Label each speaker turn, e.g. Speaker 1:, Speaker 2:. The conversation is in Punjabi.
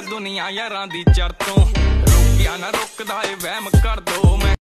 Speaker 1: ਦੁਨੀਆ ਯਾਰਾਂ ਦੀ ਚੜ ਤੋਂ ਰੋਕਿਆ ਨਾ ਰੁਕਦਾ ਏ ਵਹਿਮ ਕਰ ਦੋ।